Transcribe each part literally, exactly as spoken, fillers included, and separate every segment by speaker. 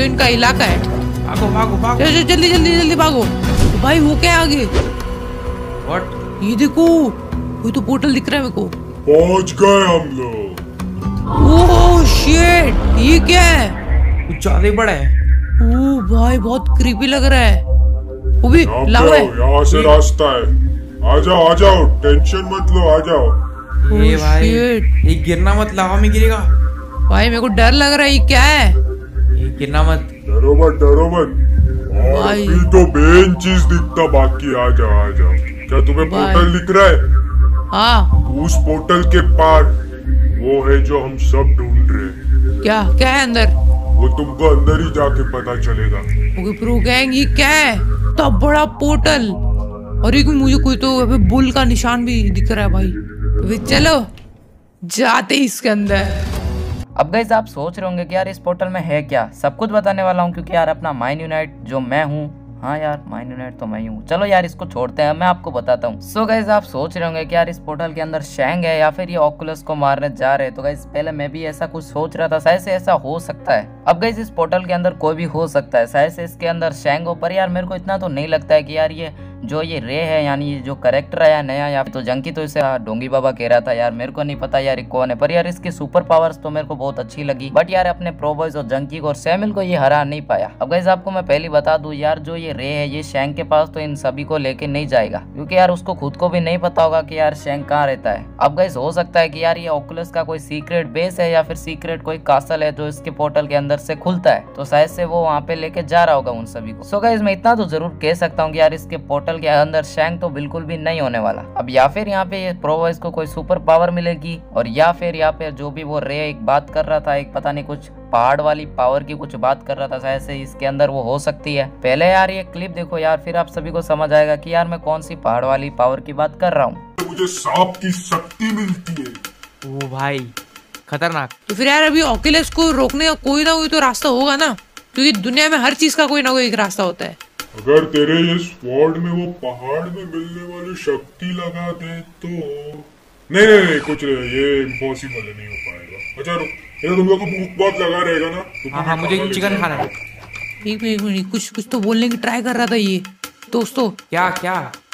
Speaker 1: इनका इलाका है।
Speaker 2: भागो भागो भागो।
Speaker 1: चलो जल्दी जल्दी जल्दी भागो। तो भाई वो क्या है आगे?
Speaker 2: व्हाट?
Speaker 1: ये देखो, कोई तो पोर्टल दिख रहा है मेरे को।
Speaker 3: पहुंच गए हम लोग।
Speaker 1: ओह शिट, ये क्या है?
Speaker 2: कुछ ज्यादा ही बड़ा है।
Speaker 1: ओह भाई बहुत क्रीपी लग रहा है। वो भी
Speaker 3: यहाँ
Speaker 1: लाओ है।
Speaker 3: यहाँ से रास्ता है। आ जाओ आ जाओ, टेंशन मत लो, आ जाओ।
Speaker 2: ये
Speaker 1: Oh,
Speaker 2: भाई
Speaker 1: shit.
Speaker 2: ये गिरना मत, लावा में गिरेगा।
Speaker 1: भाई मेरे को डर लग रहा है, ये क्या है?
Speaker 2: ये गिरना मत।
Speaker 3: डरो मत डरो मत। और
Speaker 1: भाई।
Speaker 3: अभी तो बेन चीज दिखता बाकी। आ जाओ आ जाओ। क्या तुम्हें
Speaker 1: भाई।
Speaker 3: पोर्टल दिख रहा है?
Speaker 1: हाँ
Speaker 3: उस पोर्टल के पार वो है जो हम सब ढूंढ रहे हैं।
Speaker 1: क्या क्या है अंदर?
Speaker 3: वो तुमको अंदर ही जाके पता चलेगा।
Speaker 1: ओके प्रो गैंग, ये क्या है? इतना बड़ा पोर्टल, और एक मुझे कोई तो अबे बुल का निशान भी दिख रहा है भाई। अबे चलो जाते ही इसके अंदर।
Speaker 4: अब गाइस आप सोच रहे होंगे कि यार इस पोर्टल में है क्या, सब कुछ बताने वाला हूँ क्योंकि यार अपना माइन यूनाइट जो मैं हूँ, हाँ यार माइन यूनाइट तो मैं ही हूँ। चलो यार इसको छोड़ते हैं, मैं आपको बताता हूँ। सो गाइस आप सोच रहे होंगे कि यार इस पोर्टल के अंदर शैंग है या फिर ये ऑकुलस को मारने जा रहे हैं। तो गाइस पहले मैं भी ऐसा कुछ सोच रहा था, शायद से ऐसा हो सकता है। अब गाइस इस पोर्टल के अंदर कोई भी हो सकता है, शायद से इसके अंदर शैंग हो, पर यार मेरे को इतना तो नहीं लगता है कि यार ये जो ये रे है यानी ये जो करेक्टर है या नया, या तो जंकी तो इसे डोंगी बाबा कह रहा था यार, मेरे को नहीं पता यार ये कौन है। पर यार इसकी सुपर पावर्स तो मेरे को बहुत अच्छी लगी, बट यार अपने प्रो बॉयज और जंकी को और सैमिल को ये हरा नहीं पाया। अब गाइस आपको मैं पहले बता दूं यार, जो ये रे है ये शैंग के पास तो इन सभी को लेके नहीं जाएगा, क्योंकि यार उसको खुद को भी नहीं पता होगा कि यार शैंग कहाँ रहता है। अब गाइस हो सकता है कि यार ये ऑकुलस का कोई सीक्रेट बेस है या फिर सीक्रेट कोई कासल है जो इसके पोर्टल के अंदर से खुलता है, तो शायद से वो वहाँ पे लेके जा रहा होगा उन सभी को। सो गाइस मैं इतना तो जरूर कह सकता हूँ कि यार इसके पोर्टल के अंदर शैंग तो बिल्कुल भी नहीं होने वाला। अब या फिर यहाँ पे प्रो बॉयज को कोई सुपर पावर मिलेगी, और या फिर यहाँ पे जो भी वो रे एक बात कर रहा था, एक पता नहीं कुछ पहाड़ वाली पावर की कुछ बात कर रहा था, शायद से इसके अंदर वो हो सकती है। पहले यार ये क्लिप देखो यार, फिर आप सभी को समझ आएगा कि यार मैं कौन सी पहाड़ वाली पावर की बात कर रहा हूँ।
Speaker 3: मुझे सांप की शक्ति मिलती है।
Speaker 2: ओ भाई खतरनाक।
Speaker 1: तो फिर यार अभी ऑकुलस को रोकने का कोई ना कोई तो रास्ता होगा ना, क्योंकि दुनिया में हर चीज का कोई ना कोई एक रास्ता होता है।
Speaker 3: अगर तेरे ये स्वॉर्ड में वो पहाड़ में मिलने वाली शक्ति लगा दे तो नहीं नहीं नहीं कुछ नहीं, ये इम्पॉसिबल है, नहीं हो पाएगा। अच्छा रुक, ये तुम लोग को भूख बहुत लगा रहेगा ना, तो
Speaker 2: हाँ हाँ मुझे चिकन खाना है।
Speaker 1: एक मिनट एक मिनट, कुछ कुछ तो बोलने की ट्राई कर रहा था ये दोस्तों।
Speaker 2: क्या क्या?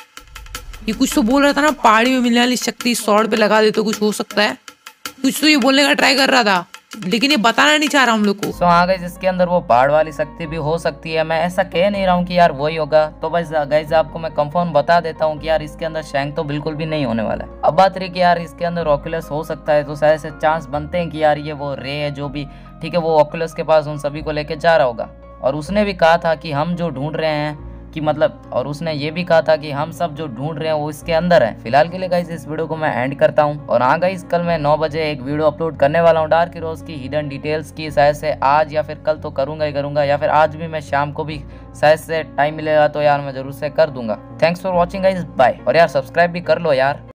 Speaker 1: ये कुछ तो बोल रहा था ना, पहाड़ी में मिलने वाली शक्ति सॉर्ड पे लगा दे तो कुछ हो सकता है, कुछ तो ये बोलने का ट्राई कर रहा था, लेकिन ये बताना नहीं चाह रहा हम लोग को।
Speaker 4: सो हाँ गाइस इसके अंदर वो पहाड़ वाली शक्ति भी हो सकती है, मैं ऐसा कह नहीं रहा हूँ कि यार वही होगा। तो बस गाइस आपको मैं कंफर्म बता देता हूँ कि यार इसके अंदर शैंग तो बिल्कुल भी नहीं होने वाला है। अब बात रही कि यार इसके अंदर ऑकुलस हो सकता है, तो शायद से चांस बनते हैं कि यार ये वो रे है जो भी, ठीक है, वो ऑकुलस के पास उन सभी को लेके जा रहा होगा। और उसने भी कहा था कि हम जो ढूंढ रहे हैं कि मतलब, और उसने ये भी कहा था कि हम सब जो ढूंढ रहे हैं वो इसके अंदर है। फिलहाल के लिए गाइस इस वीडियो को मैं एंड करता हूँ। और हाँ गाइस कल मैं नौ बजे एक वीडियो अपलोड करने वाला हूँ डार्क हीरोज की हिडन डिटेल्स की, शायद से आज या फिर कल तो करूंगा ही करूंगा, या फिर आज भी मैं शाम को भी शायद से टाइम मिलेगा तो यार मैं जरूर से कर दूंगा। Thanks for watching guys, bye. और यार सब्सक्राइब भी कर लो यार।